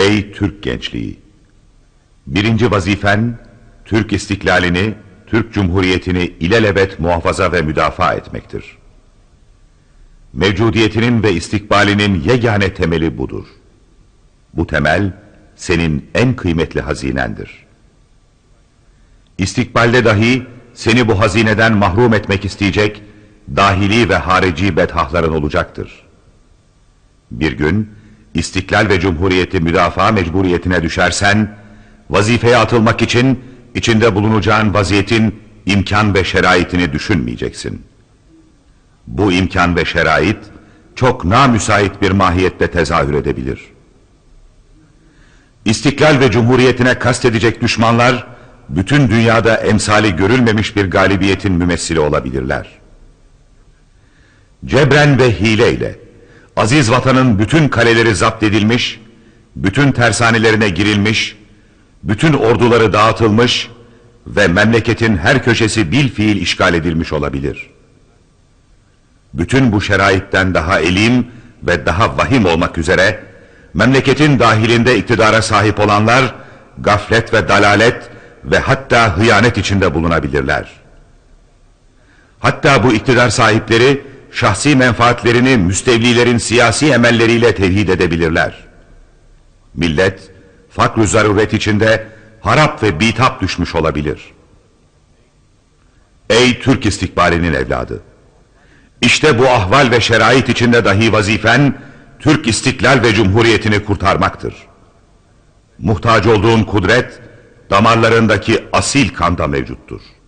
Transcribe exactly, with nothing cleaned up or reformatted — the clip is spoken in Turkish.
Ey Türk gençliği! Birinci vazifen, Türk istiklalini, Türk Cumhuriyeti'ni ilelebet muhafaza ve müdafaa etmektir. Mevcudiyetinin ve istikbalinin yegane temeli budur. Bu temel, senin en kıymetli hazinendir. İstikbalde dahi seni bu hazineden mahrum etmek isteyecek dahili ve harici bedhahların olacaktır. Bir gün istiklal ve cumhuriyeti müdafaa mecburiyetine düşersen, vazifeye atılmak için içinde bulunacağın vaziyetin imkan ve şeraitini düşünmeyeceksin. Bu imkan ve şerait çok namüsait bir mahiyette tezahür edebilir. İstiklal ve cumhuriyetine kastedecek düşmanlar, bütün dünyada emsali görülmemiş bir galibiyetin mümessili olabilirler. Cebren ve hileyle, aziz vatanın bütün kaleleri zapt edilmiş, bütün tersanelerine girilmiş, bütün orduları dağıtılmış ve memleketin her köşesi bilfiil işgal edilmiş olabilir. Bütün bu şeraitten daha elim ve daha vahim olmak üzere, memleketin dahilinde iktidara sahip olanlar, gaflet ve dalalet ve hatta hıyanet içinde bulunabilirler. Hatta bu iktidar sahipleri, şahsi menfaatlerini müstevlilerin siyasi emelleriyle tevhid edebilirler. Millet, fakr-ı zaruret içinde harap ve bitap düşmüş olabilir. Ey Türk istikbalinin evladı! İşte bu ahval ve şerait içinde dahi vazifen, Türk istiklal ve cumhuriyetini kurtarmaktır. Muhtaç olduğun kudret, damarlarındaki asil kanda mevcuttur.